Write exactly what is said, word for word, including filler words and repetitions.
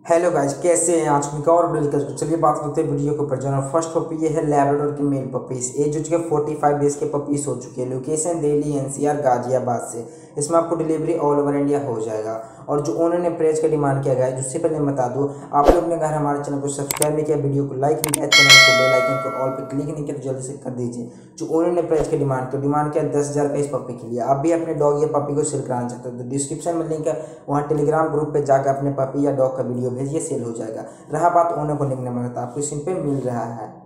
Hello guys, कैसे हैं? आज की और वीडियो लेकर चलिए बात करते हैं वीडियो के ऊपर। जो फर्स्ट पपी ये है लैब्राडोर की मेल पपीज। एज हो चुके फोर्टी फाइव डेज के पपीज हो चुके हैं। लोकेशन दिल्ली एनसीआर गाजियाबाद से। इसमें आपको डिलीवरी ऑल ओवर इंडिया हो जाएगा। और जो ओनर ने प्राइस का डिमांड किया गया है, जिससे पहले मैं बता दूं, आप लोग ने अगर हमारे चैनल को सब्सक्राइब नहीं किया, वीडियो को लाइक नहीं किया, चैनल को बेल आइकन को ऑल पे क्लिक नहीं किया तो जल्दी से कर दीजिए। जो ओनर ने प्राइस का डिमांड किया डिमांड किया दस हज़ार का इस पपी के लिए। आप भी अपने डॉग या पपी को सेल कराना चाहते हो तो डिस्क्रिप्शन में लिंक है, वहाँ टेलीग्राम ग्रुप पे जाकर अपने पपी या डॉग का वीडियो भेजिए, सेल हो जाएगा। रहा बात ओनर को लिंक नंबर, आपको सिम पे मिल रहा है।